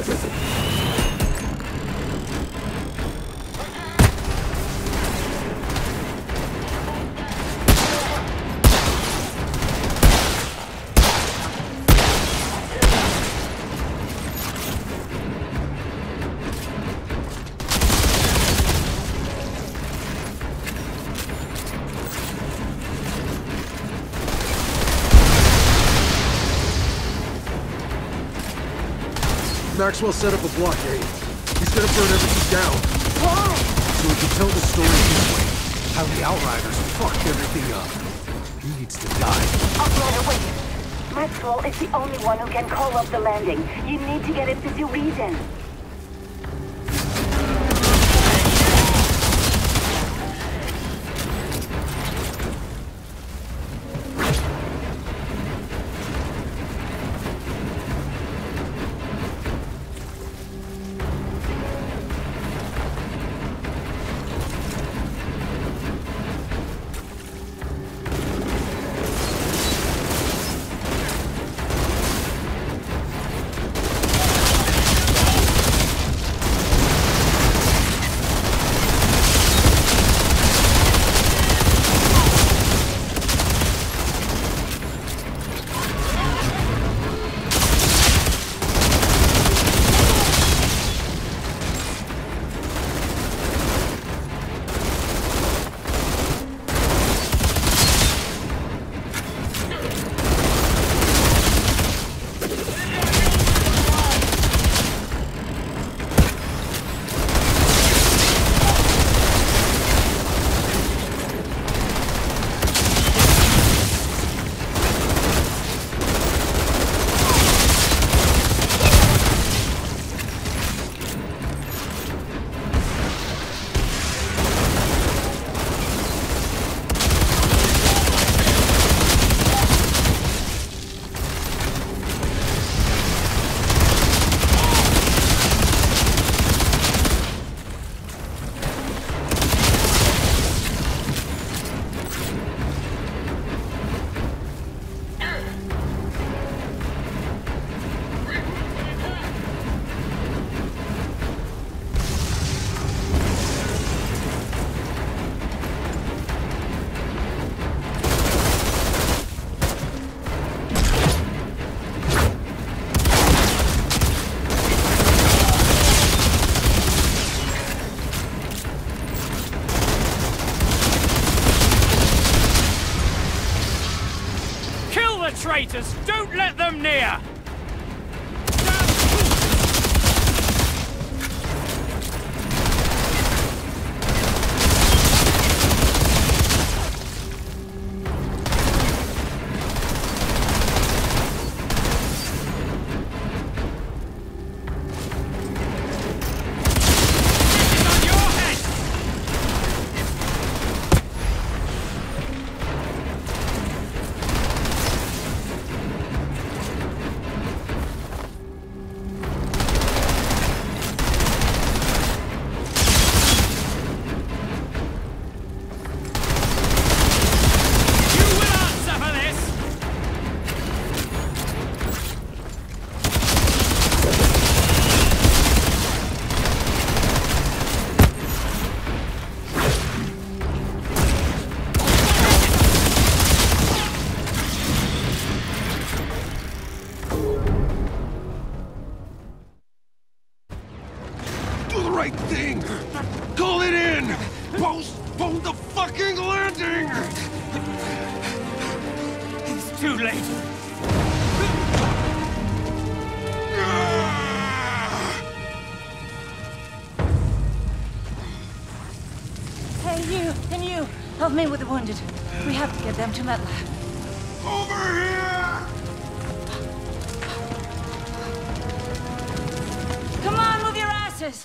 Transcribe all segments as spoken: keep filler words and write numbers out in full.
Maxwell set up a blockade. He's gonna burn everything down. Why? So we can tell the story his way. How the Outriders fucked everything up. He needs to die. Outrider, wait. Maxwell is the only one who can call up the landing. You need to get him to do reason. Traitors! Don't let them near! Right thing! Call it in! Postpone the fucking landing! It's too late. Hey, you! Can you help me with the wounded? We have to get them to MedLab. Over here! Come on, move your asses!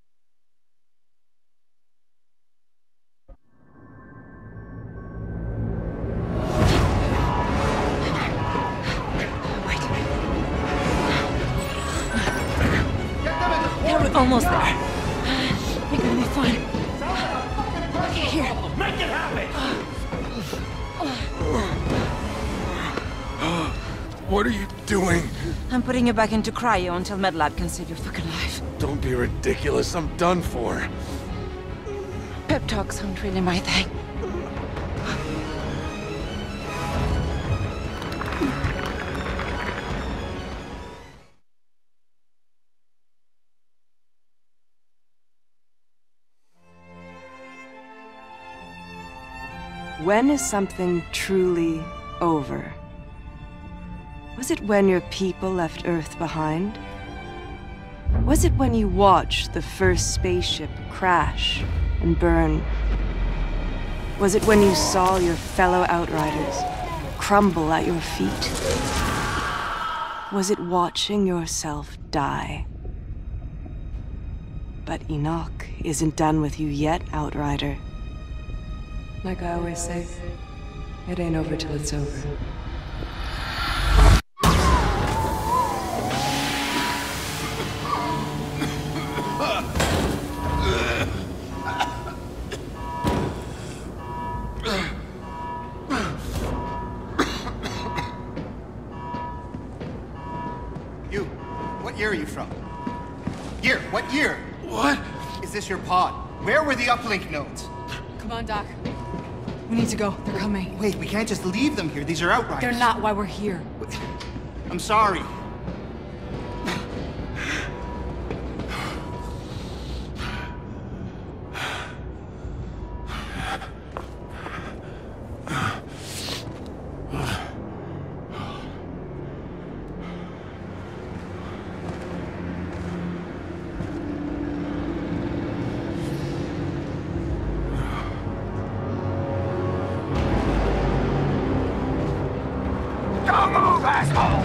Almost there. You're gonna be fine. Okay, here. Make it happen! What are you doing? I'm putting you back into cryo until MedLab can save your fucking life. Don't be ridiculous. I'm done for. Pep talks aren't really my thing. When is something truly over? Was it when your people left Earth behind? Was it when you watched the first spaceship crash and burn? Was it when you saw your fellow Outriders crumble at your feet? Was it watching yourself die? But Enoch isn't done with you yet, Outrider. Like I always say, it ain't over till it's over. You, what year are you from? Year, what year? What? Is this your pod? Where were the uplink nodes? Come on, Doc. We need to go. They're coming. Wait, we can't just leave them here. These are Outriders. They're not why we're here. I'm sorry. Don't move, asshole!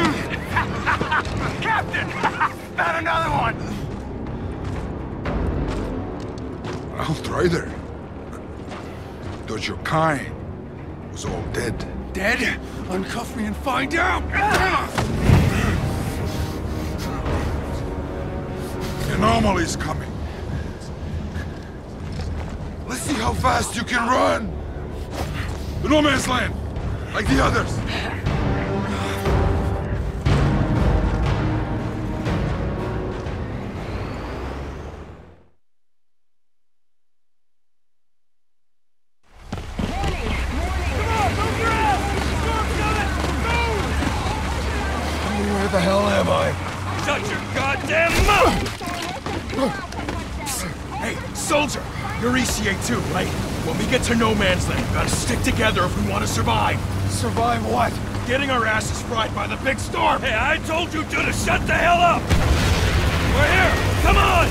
Captain! Found another one! Outrider. Thought your kind was all dead. Dead? Uncuff me and find out! The anomaly's coming. Let's see how fast you can run. The no man's land, like the others. Where the hell am I? Shut your goddamn mouth! Hey, soldier! You're E C A too, right? When we get to no man's land, we gotta stick together if we want to survive. Survive what? Getting our asses fried by the big storm! Hey, I told you two to shut the hell up! We're here! Come on!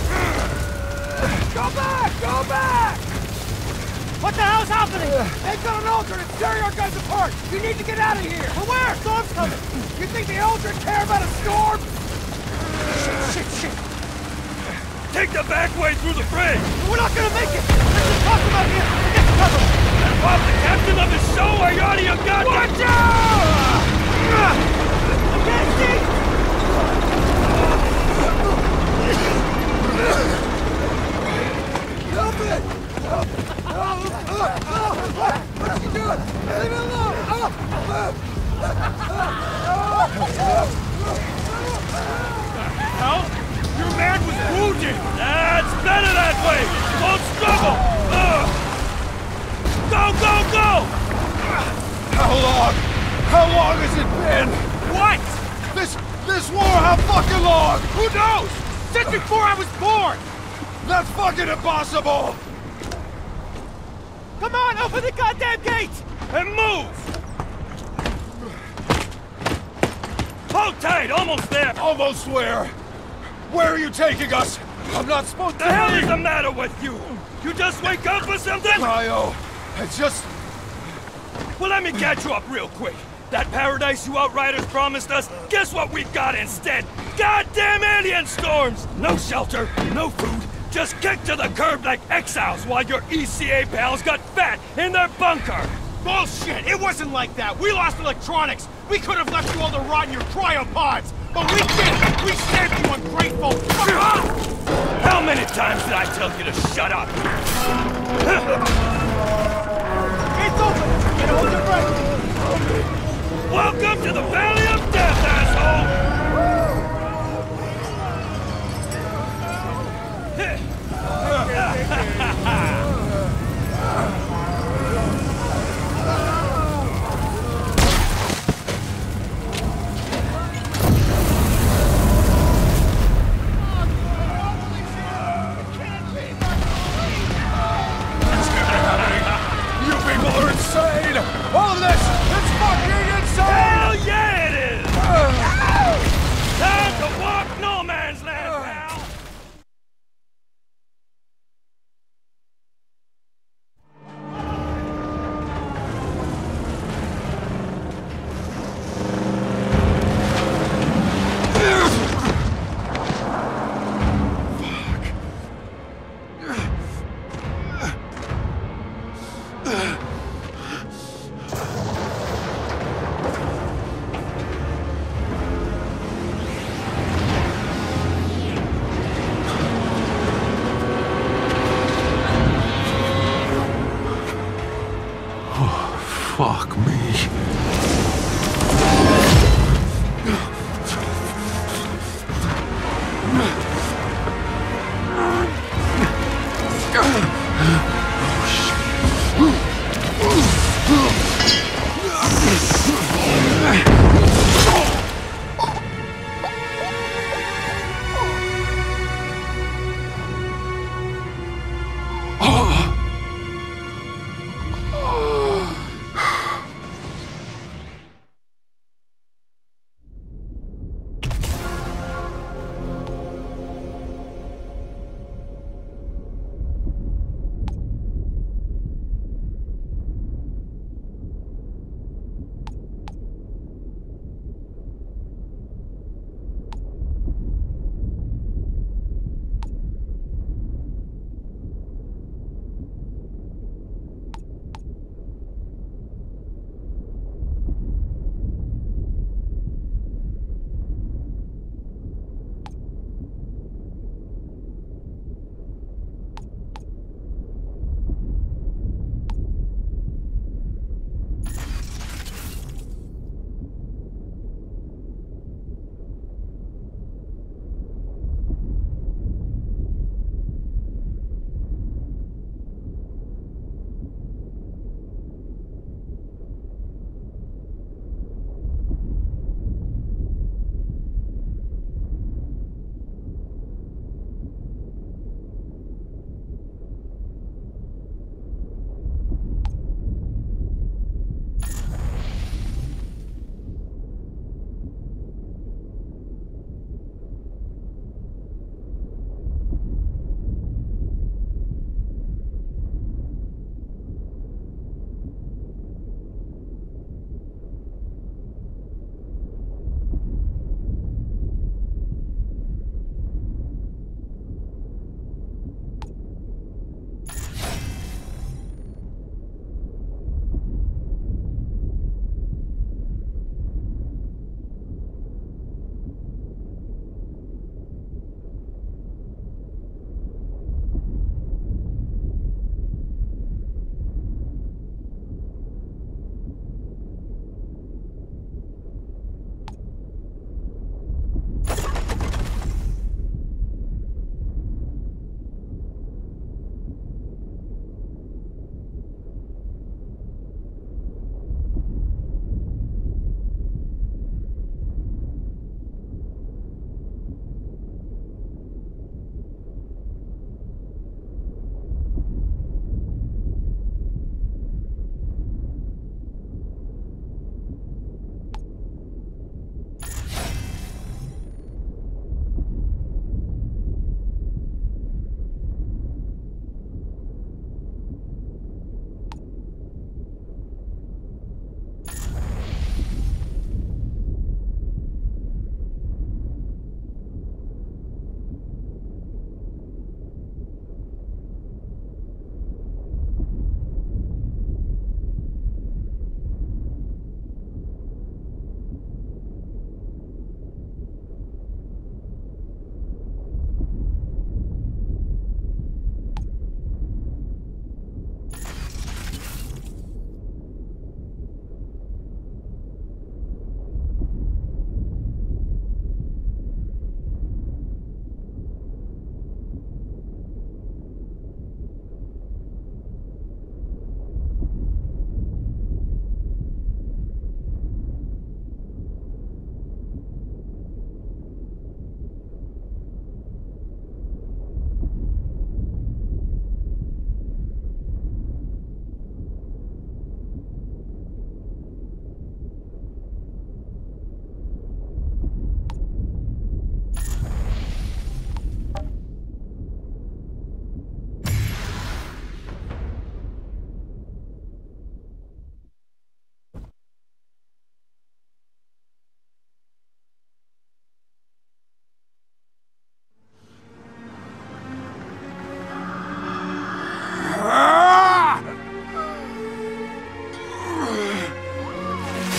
Go back! Go back! What the hell's happening? They've got an Aldrin and tearing our guys apart! You need to get out of here! But where? Storm's coming! You think the Aldrin care about a storm? Shit, shit, shit! Take the back way through the bridge! We're not gonna make it! Let's just talk about here! Get cover! And Bob, the captain of the show, are you out of your goddamn... Watch out! Okay, Steve! Help it! Help! Help! What are you doing? Leave me alone! Hell? Your man was wounded! That's better that way! Don't struggle! Ugh. Go, go, go! How long? How long has it been? What? This, this war, how fucking long? Who knows? Since before I was born! That's fucking impossible! Come on, open the goddamn gate! And move! Hold tight, almost there! Almost where? Where are you taking us? I'm not supposed to The hell be- is the matter with you? You just wake up or something? Cryo, I just... Well, let me catch you up real quick. That paradise you Outriders promised us, guess what we got instead? Goddamn alien storms! No shelter, no food, just kicked to the curb like exiles while your E C A pals got fat in their bunker! Bullshit! It wasn't like that! We lost electronics! We could have left you all to rot in your cryopods! But we didn't! We saved you, ungrateful! Fuck off! How many times did I tell you to shut up? It's open! Get hold your breath! Welcome to the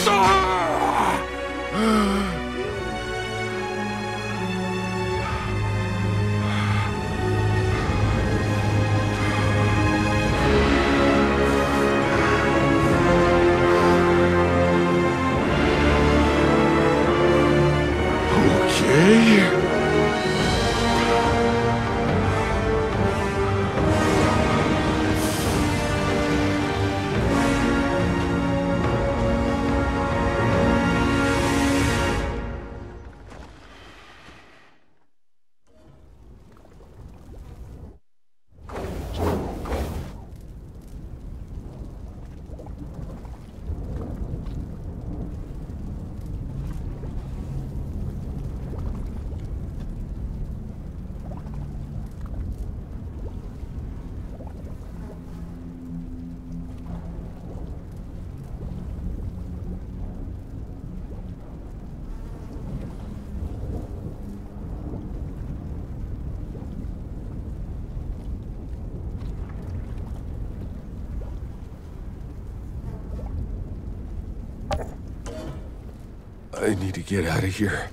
I need to get out of here.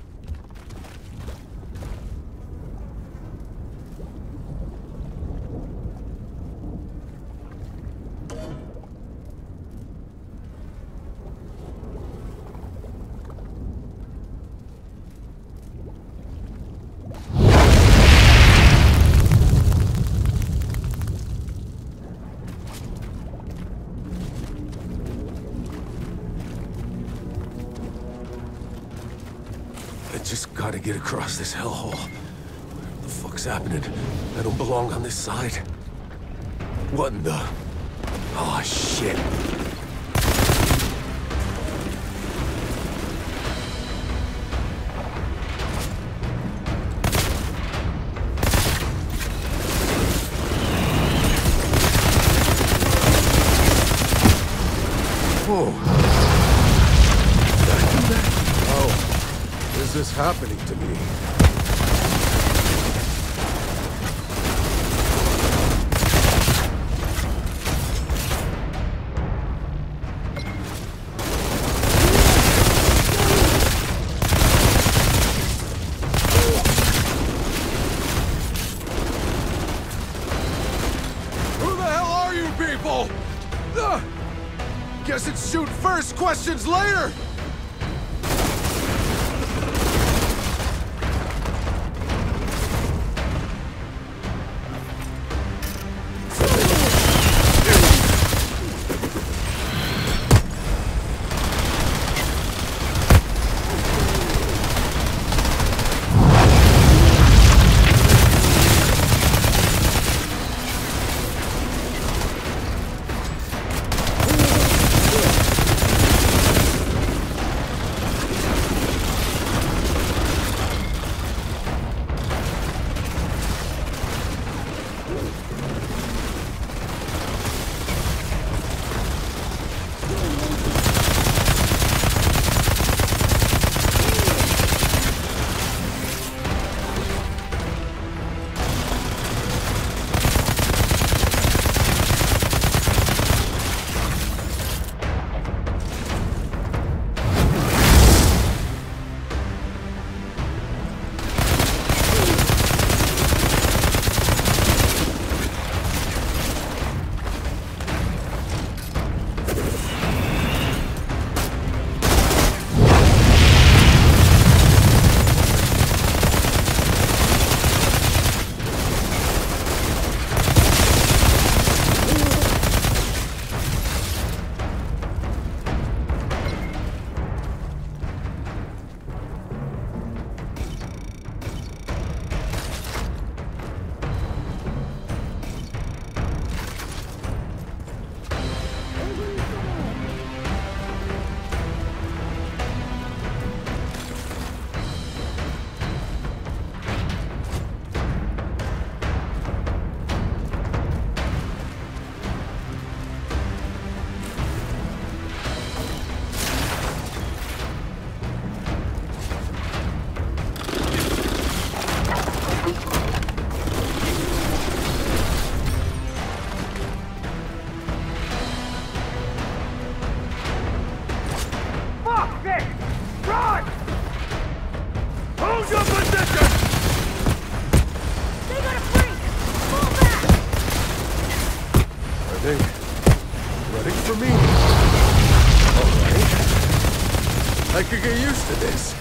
Just gotta get across this hellhole. What the fuck's happening? I don't belong on this side. What in the... Oh, shit. Whoa. Is this happening to me? Who the hell are you people? Ugh. Guess it's shoot first, questions later! Fuck this! Run! Hold your position! They got a freak! Pull back! Are they ready for me? Alright. I could get used to this.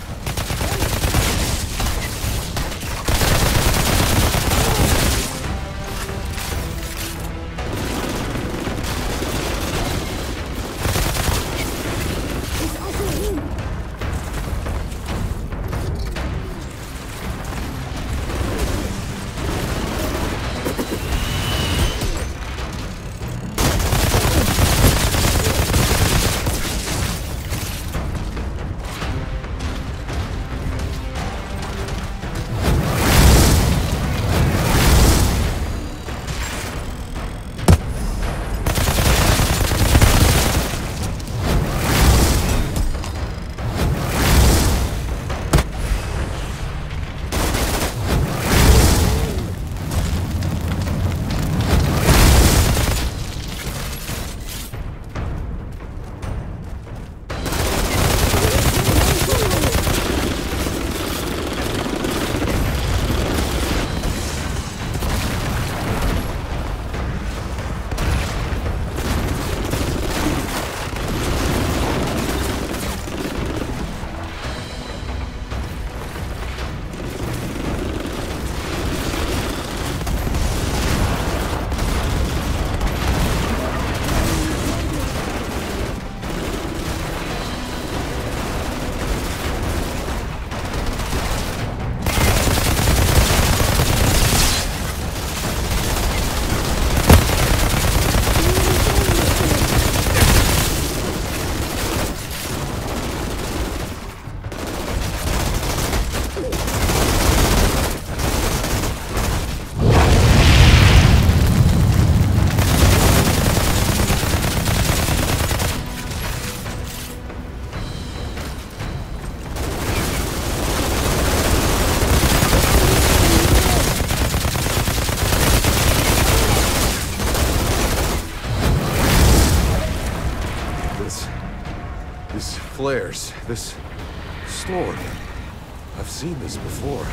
Flares, this storm. I've seen this before.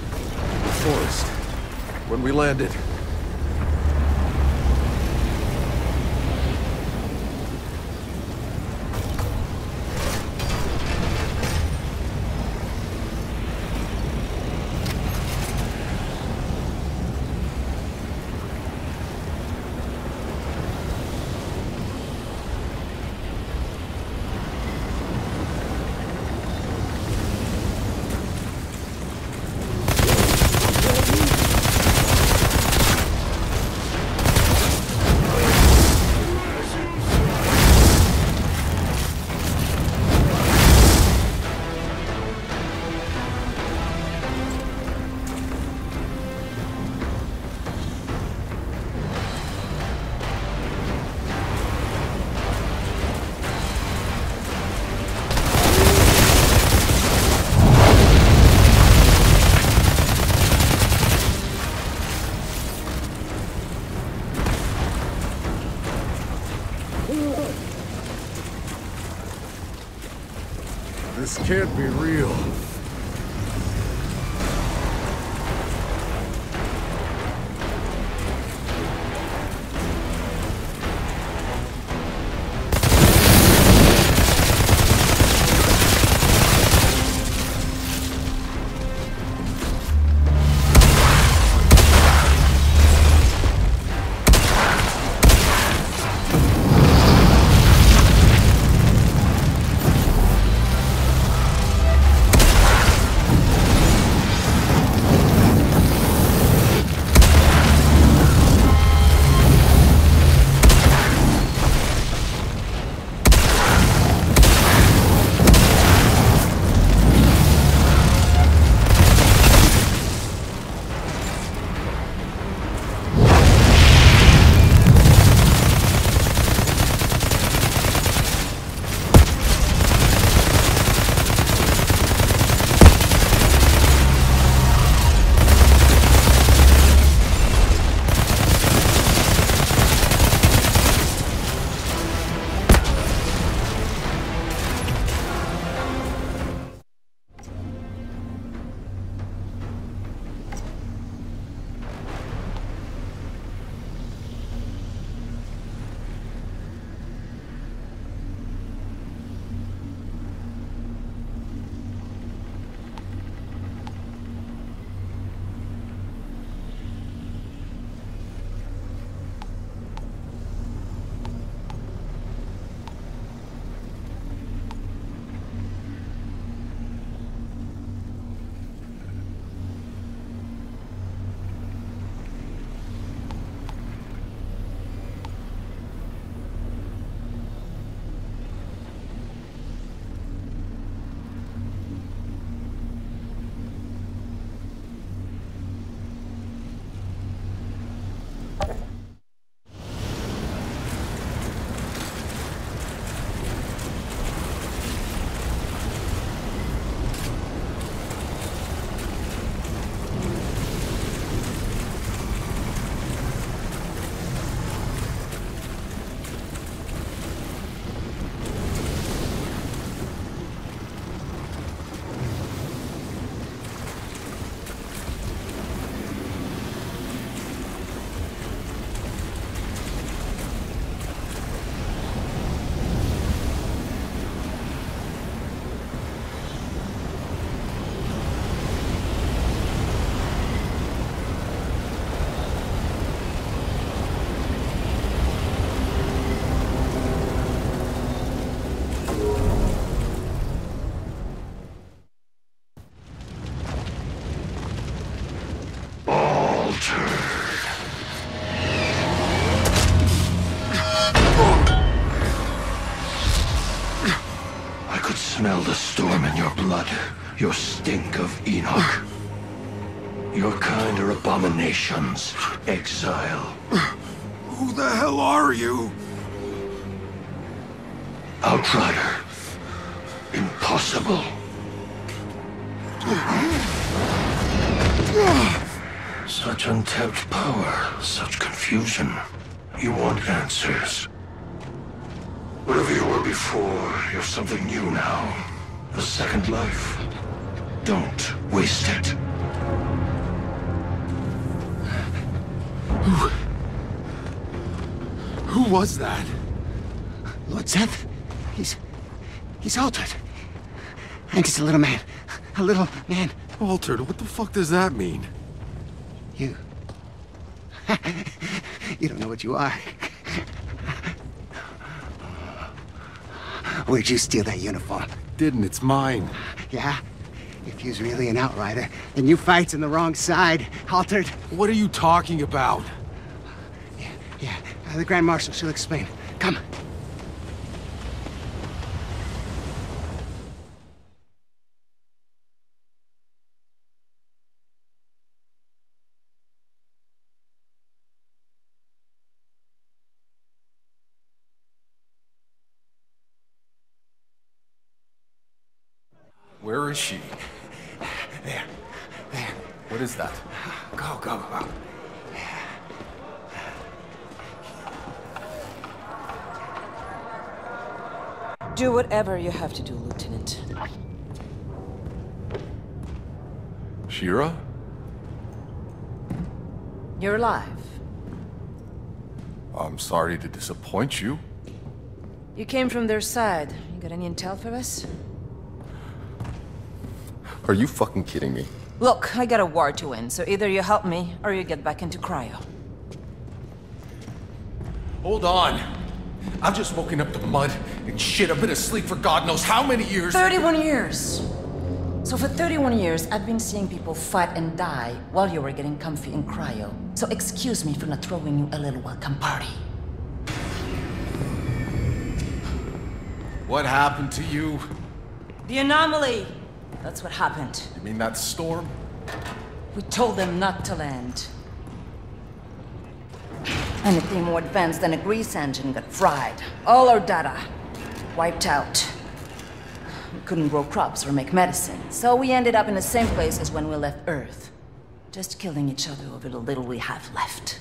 The forest. When we landed. This can't be real. smell the storm in your blood, your stink of Enoch. Your kind are abominations, exile. Who the hell are you? Outrider. Impossible. Such untapped power, such confusion. You want answers. Whatever you were before, you're something new now. A second life. Don't waste it. Who... Who was that? Lord Seth? He's... he's altered. And he's a little man. A little man. Altered? What the fuck does that mean? You. You don't know what you are. Where'd you steal that uniform? Didn't, it's mine. Yeah? If you's really an outrider, then you fights on the wrong side, Altered. What are you talking about? Yeah, yeah. Uh, the Grand Marshal, she'll explain. Come. Where is she? There. There. What is that? Go, go, go. Do whatever you have to do, Lieutenant. Shira? You're alive. I'm sorry to disappoint you. You came from their side. You got any intel for us? Are you fucking kidding me? Look, I got a war to win, so either you help me, or you get back into cryo. Hold on. I've just woken up to mud and shit. I've been asleep for God knows how many years. thirty-one years. So for thirty-one years, I've been seeing people fight and die while you were getting comfy in cryo. So excuse me for not throwing you a little welcome party. What happened to you? The anomaly. That's what happened. You mean that storm? We told them not to land. Anything more advanced than a grease engine got fried. All our data wiped out. We couldn't grow crops or make medicine, so we ended up in the same place as when we left Earth. Just killing each other over the little we have left.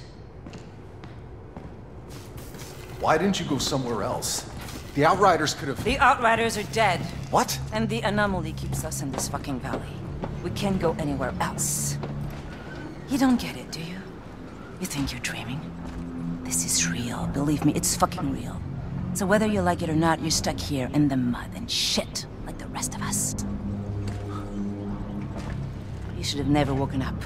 Why didn't you go somewhere else? The Outriders could have... The Outriders are dead. What? And the anomaly keeps us in this fucking valley. We can't go anywhere else. You don't get it, do you? You think you're dreaming? This is real. Believe me, it's fucking real. So whether you like it or not, you're stuck here in the mud and shit like the rest of us. You should have never woken up.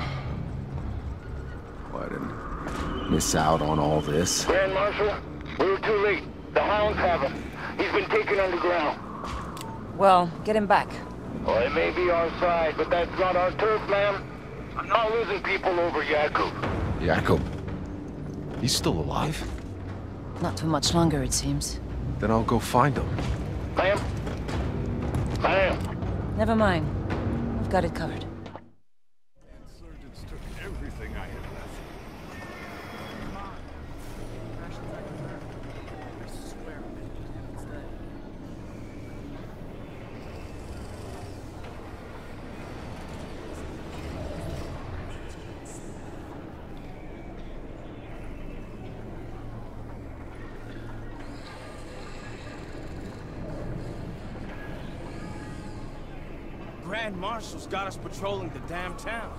Why didn't miss out on all this? Grand Marshal, we were too late. The Hounds have him. He's been taken underground. Well, get him back. Well, it may be our side, but that's not our turf, man. I'm not losing people over Jakub. Jakub? He's still alive? Not for much longer, it seems. Then I'll go find him. Ma'am? Ma'am? Never mind. I've got it covered. Insurgents took everything I had left. Grand Marshal's got us patrolling the damn town.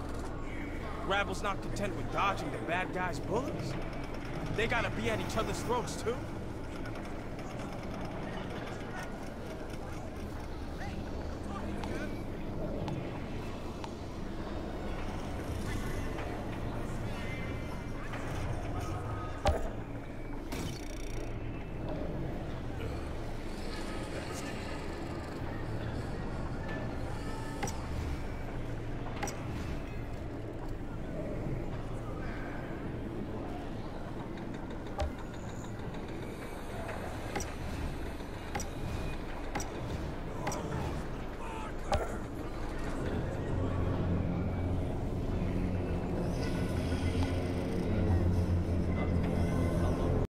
Rabble's not content with dodging the bad guys' bullets. They gotta be at each other's throats, too.